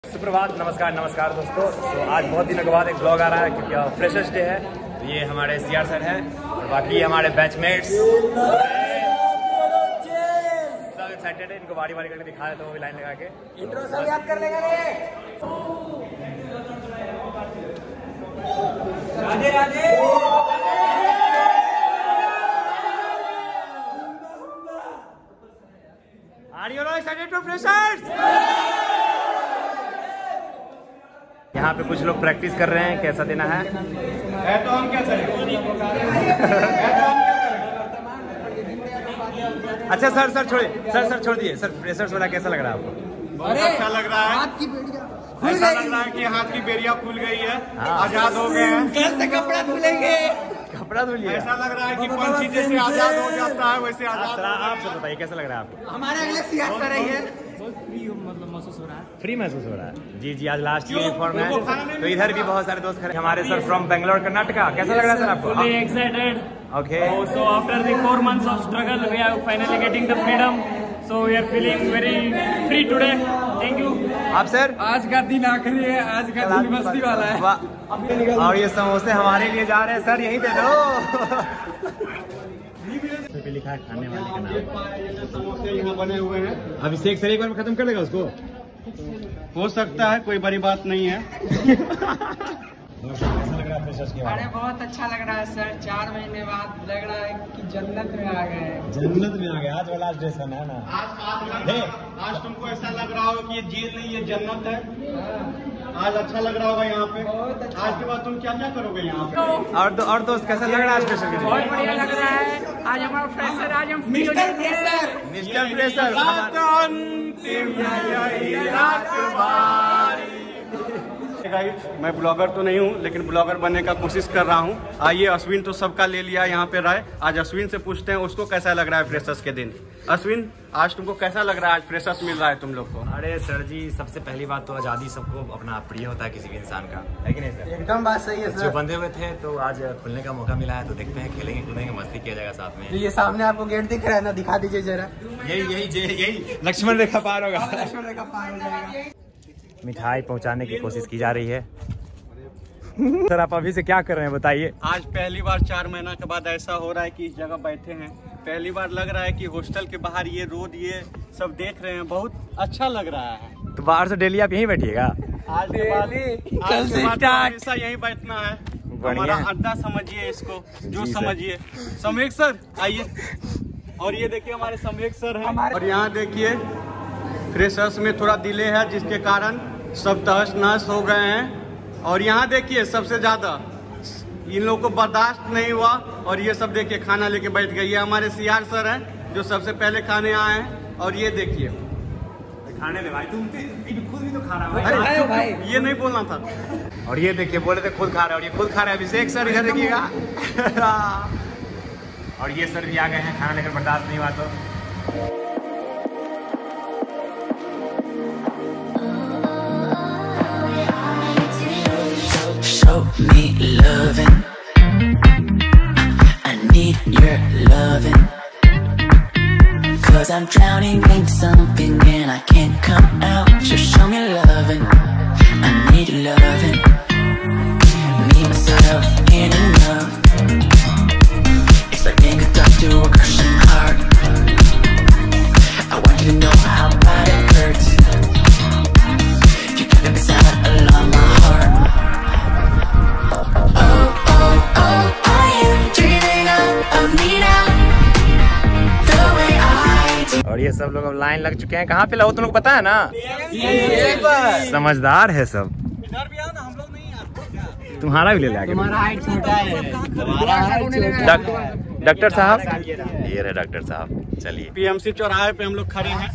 सुप्रभात, नमस्कार दोस्तों। तो आज बहुत दिनों के बाद एक ब्लॉग आ रहा है क्योंकि फ्रेशर्स डे है। तो ये हमारे सीआर सर हैं और बाकी हमारे बैचमेट्स सब एक्साइटेड है। इनको बारी करके दिखाया तो वो भी लाइन लगा के इंट्रो सब याद कर लेगा रे। Radhe Radhe. Are you excited to freshers? यहाँ पे कुछ लोग प्रैक्टिस कर रहे हैं कैसा देना है। तो हम क्या करें? अच्छा सर छोड़िए, सर छोड़ दिए। सर फ्रेशर्स वाला कैसा लग रहा है आपको? बहुत अच्छा लग रहा है। हाथ की बेड़ियां ऐसा लग रहा है कि हाथ की बेड़ियां खुल गई है, आजाद हो गए हैं। कल से कपड़ा धुलेंगे। कपड़ा धुलिए। ऐसा लग रहा है कि पंछी जैसे आजाद हो जाता है वैसे आजाद। आप सब बताइए कैसा लग रहा है आपको? हमारे अगले सीआर सर है। फ्री महसूस हो रहा है। जी आज लास्ट यूनिफॉर्म है। तो इधर भी बहुत सारे दोस्त खड़े। हमारे सर फ्रॉम बेंगलोर कर्नाटका। कैसा लग रहा है सर आपको? Fully excited. Okay. So after the 4 months of struggle, we are finally getting the freedom. So we are feeling very free today. Thank you. आप सर? आज का दिन आखिरी है, आज का दिन मस्ती वाला है। और ये समोसे हमारे लिए जा रहे हैं सर, यहीं दे दो। पे लिखा है खाने वाले का नाम। समोसे यहाँ बने हुए हैं। अभिषेक सर एक बार में खत्म कर देगा उसको? हो सकता है, कोई बड़ी बात नहीं है। कैसा लग रहा है फ्रेशर्स के बारे अरे में? बहुत अच्छा लग रहा है सर। 4 महीने बाद लग रहा है कि जन्नत में आ गए। जन्नत में आ गया। आज वाला ड्रेस है ना। आज तुमको ऐसा लग रहा होगा कि ये जेल नहीं, ये जन्नत है। आज अच्छा लग रहा होगा यहाँ पे। आज के बाद तुम क्या क्या करोगे यहाँ पे? और दोस्त कैसा लग रहा है स्पेशल? बहुत बढ़िया लग रहा है। आज हमारा फ्रेशर, आज हम फ्री हो जाएंगे। मिस्टर फ्रेशर मैं ब्लॉगर तो नहीं हूँ, लेकिन ब्लॉगर बनने का कोशिश कर रहा हूँ। आइए, अश्विन तो सबका ले लिया यहाँ पे राय। आज अश्विन से पूछते हैं उसको कैसा लग रहा है फ्रेशर्स के दिन। अश्विन, आज तुमको कैसा लग रहा है? आज फ्रेशर्स मिल रहा है तुम लोग को। अरे सर जी, सबसे पहली बात तो आज़ादी सबको अपना प्रिय होता है किसी भी इंसान का, है कि नहीं सर? एकदम बात सही है जो सर। बंधे हुए थे तो आज खुलने का मौका मिला है, तो देखते हैं, खेलेंगे कूदेंगे, मस्ती किया जाएगा साथ में। ये सामने आपको गेट दिख रहा है ना, दिखा दीजिए जरा। यही लक्ष्मण रेखा पार होगा। लक्ष्मण रेखा पार हो जाएगा। मिठाई पहुंचाने की कोशिश की जा रही है। सर आप अभी से क्या कर रहे हैं बताइए? आज पहली बार 4 महीना के बाद ऐसा हो रहा है कि इस जगह बैठे हैं। पहली बार लग रहा है कि हॉस्टल के बाहर ये रोड, ये सब देख रहे हैं, बहुत अच्छा लग रहा है। तो बाहर से डेली आप यहीं बैठिएगा? आज के बाद हमेशा यहीं बैठना है। हमारा अड्डा समझिए इसको, जो समझिए। समेक सर आइए। और ये देखिए हमारे समेक सर हैं। और यहाँ देखिए फ्रेशर्स में थोड़ा डिले है, जिसके कारण सब तहस नहस हो गए हैं। और यहाँ देखिए सबसे ज्यादा इन लोगों को बर्दाश्त नहीं हुआ और ये सब देखिए खाना लेके बैठ गए। ये हमारे सीआर सर हैं जो सबसे पहले खाने आए हैं। और ये देखिए, खाने दे भाई, तुम खुद भी तो खा रहा है भाई। ये नहीं बोलना था। और ये देखिए बोले थे खुद खा रहे हैं, और ये खुद खा रहे हैं। अभिषेक सर इधर देखिएगा। और ये सर भी आ गए हैं, खाना लेकर बर्दाश्त नहीं हुआ तो। Show me loving. I need your loving. 'Cause I'm drowning in something and I can't come out. Just show me loving. I need your loving. Me, myself, and enough. It's like being a doctor or a crushing heart. I want you to know how bad it hurts. You keep it beside along my heart. और ये सब लोग अब line लग चुके हैं। कहाँ पे लगो तुम लोग पता है ना? समझदार है सब। इधर भी आओ ना, हम लोग नहीं आते। तुम्हारा भी ले लिया। हमारा हाइट छोटा है। डॉक्टर साहब, ये रहे डॉक्टर साहब। चलिए, पीएमसी चौराहे पे हम लोग खड़े हैं।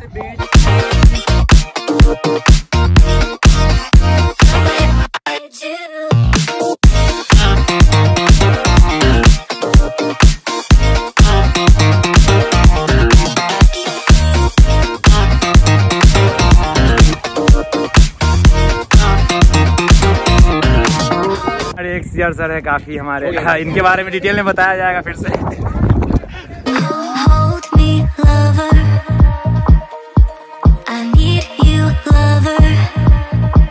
अरे एक सीआर सर है काफी हमारे, इनके बारे में डिटेल में बताया जाएगा फिर से। Hold me, lover. I need you, lover.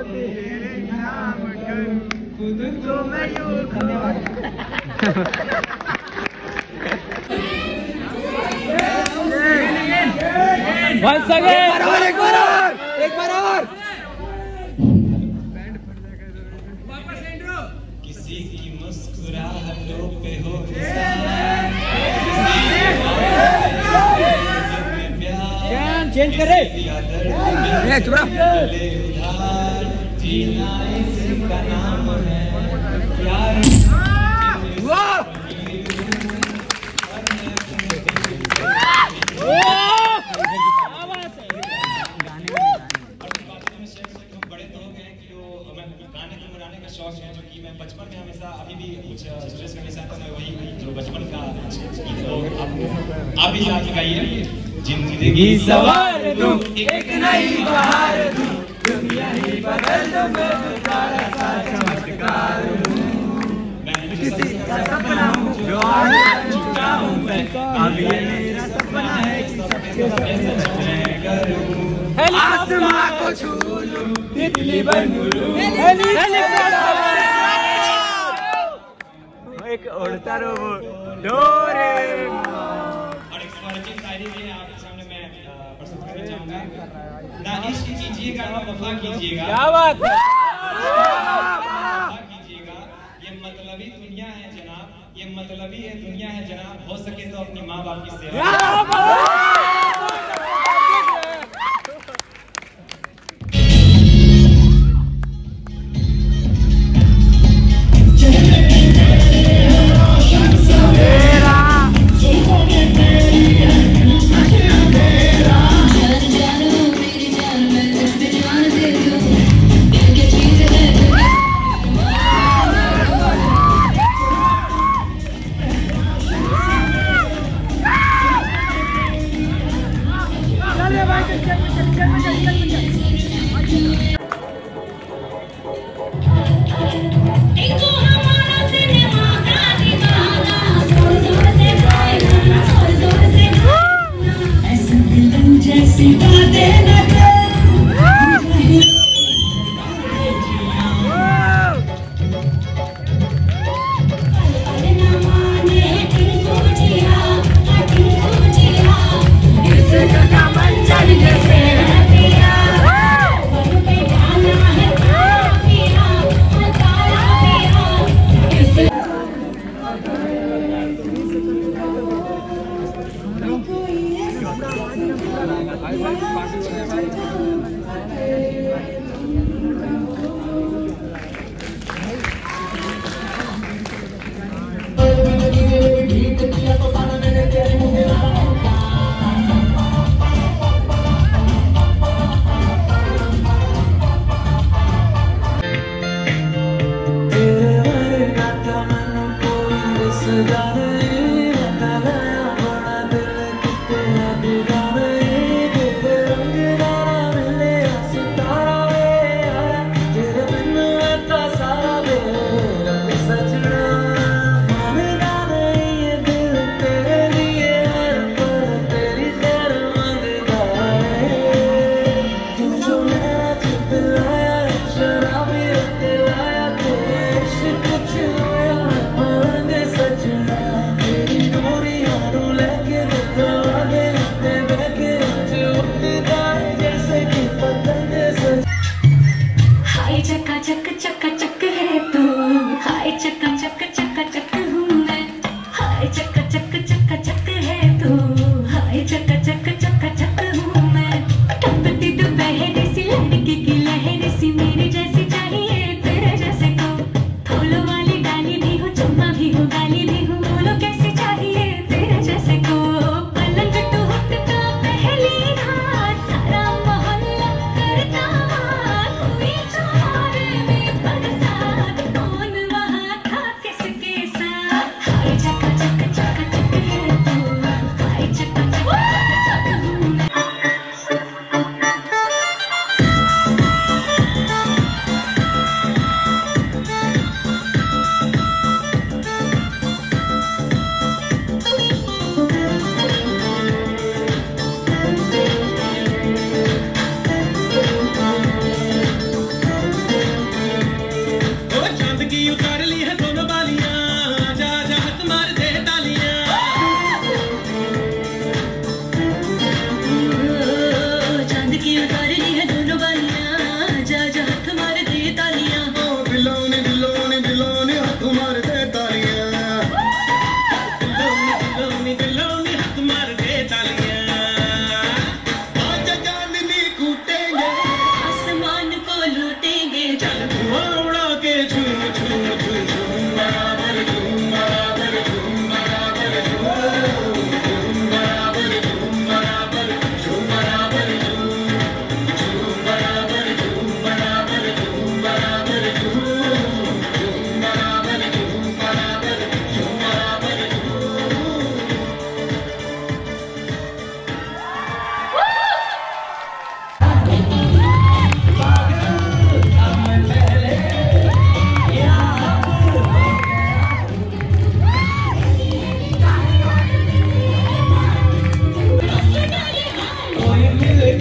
तेरे नाम करूं, खुद को मैं यूं Once again, एक बार और किसी की मुस्कुराहटों पे हो चेंज कर रहे जीना इसका नाम है प्यार। शौक है जो कि मैं बचपन में हमेशा अभी भी कुछ स्ट्रेस करने से आता मैं वही जो बचपन का आप भी साथ गाइए। जिंदगी सवार दूं एक नई बहार दूं, दुनिया ही बदल दूं, मैं तुम्हारा सा चमत्कार हूं। मैं किसी का सपना हूं जो आज चुका हूं मैं, अभी मेरा सपना है कि सबके सच मैं करूं। आसमां को छू लूं, तितली बन लूं, एक उड़ता रहो डोरे। और एक स्वरचित शायरी भी आपके सामने मैं प्रस्तुत करना चाहूंगा। ना इश्क कीजिएगा ना वफा कीजिएगा, क्या बात है, वफा कीजिएगा। ये मतलबी दुनिया है जनाब, ये मतलबी है दुनिया है जनाब, हो सके तो अपनी माँ बाप की सेवा।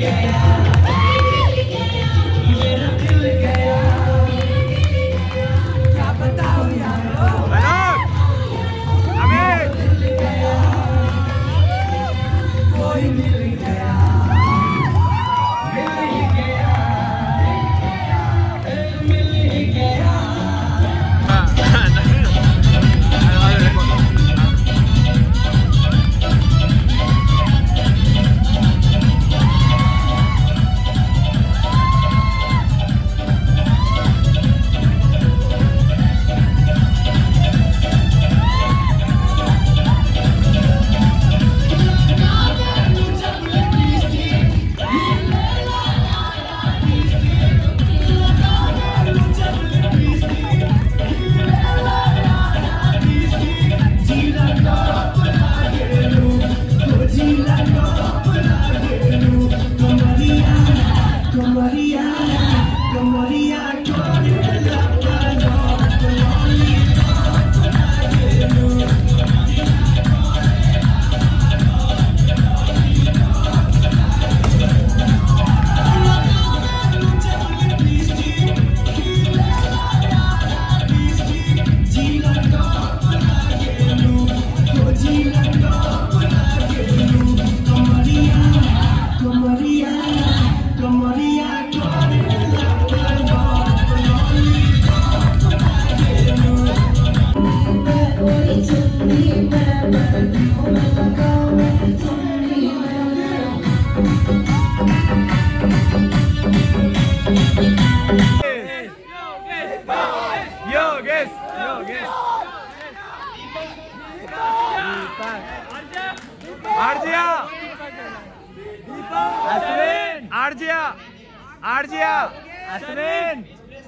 आरजिया, अश्विन,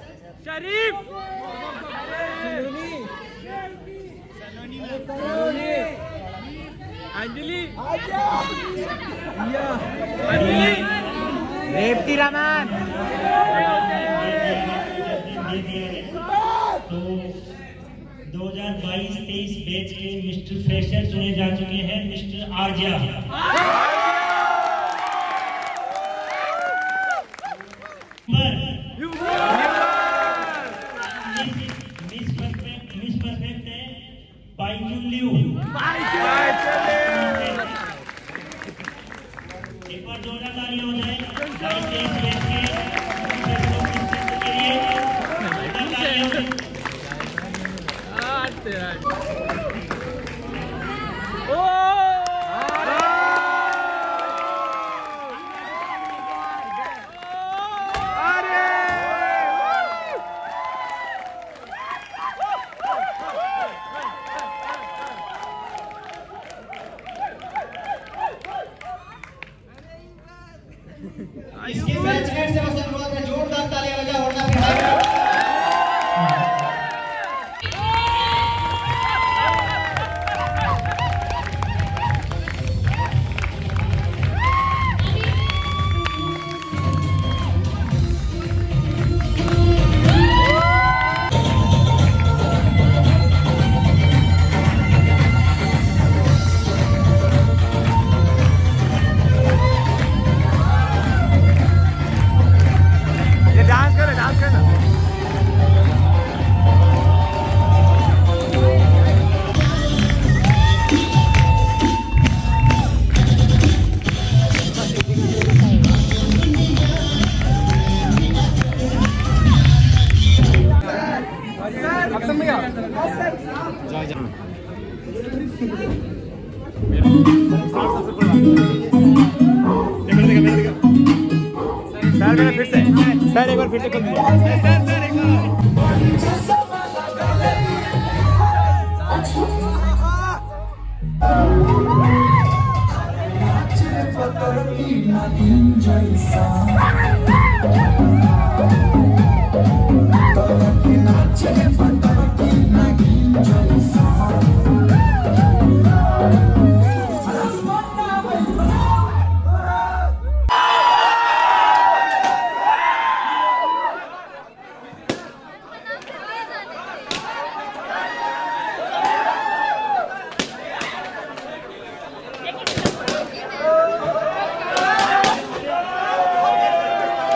शरीफ, अंजलि, रेवती रमन। तो 2022-23 बैच के मिस्टर फ्रेशर चुने जा चुके हैं मिस्टर आरजिया। मिस परफेक्ट है बाइजुन लियू। एक बार जोरदार ताली हो जाए 22-23 बैच के लिए। इसके मैनेजमेंट से बस अनुरोध है जोरदार तालियां बजा वरना फिर सर एक बार फिर से कर दीजिए।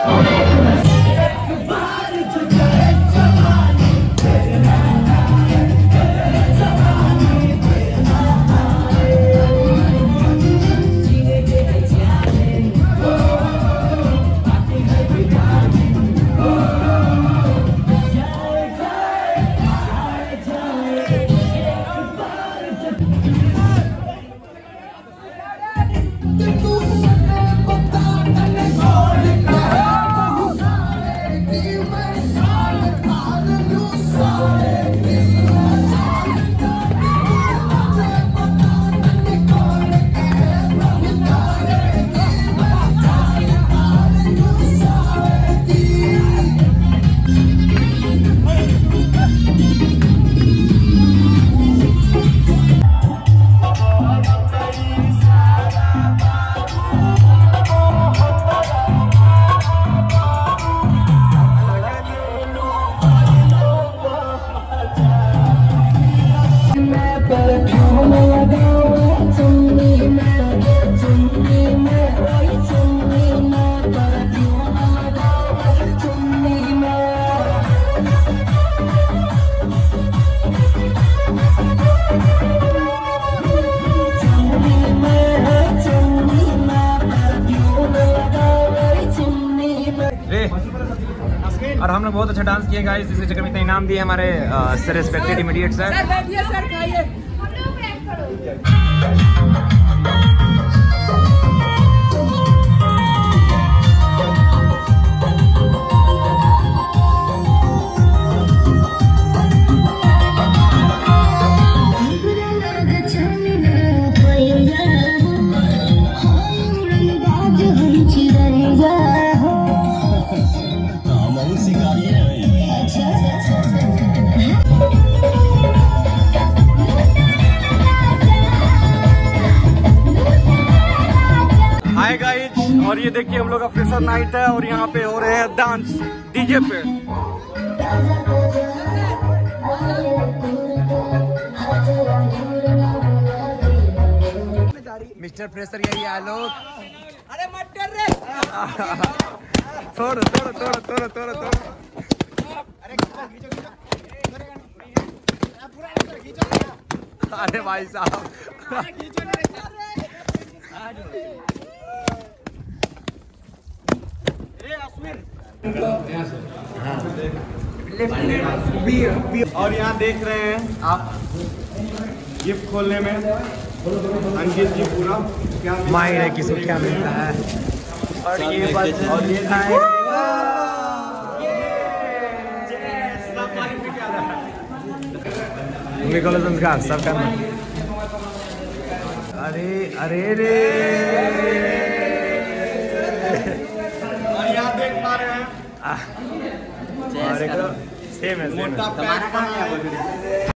और हम लोग बहुत अच्छा डांस किए गाइस, इसी चक्कर में इतना इनाम दिए हमारे रेस्पेक्टेड इमीडिएट सर। सर बैठिए सर, खाइए। हाय गाइस, और ये देखिए हम लोग का फ्रेशर नाइट है और यहाँ पे हो रहे हैं डांस डीजे पे। मिस्टर फ्रेशर यही आलोक। अरे मत कर रे। थोड़ा थोड़ा थोड़ा थोड़ा थोड़ा थोड़ा। अरे भाई साहब और यहाँ देख रहे हैं आप गिफ्ट खोलने में अंकित जी पूरा क्या माइंड है किसको क्या मिलता है। और ये बस और ये संस्कार सब करना। अरे अरे रे, और यहाँ देख पा रहे हैं सेम है मोटा पैक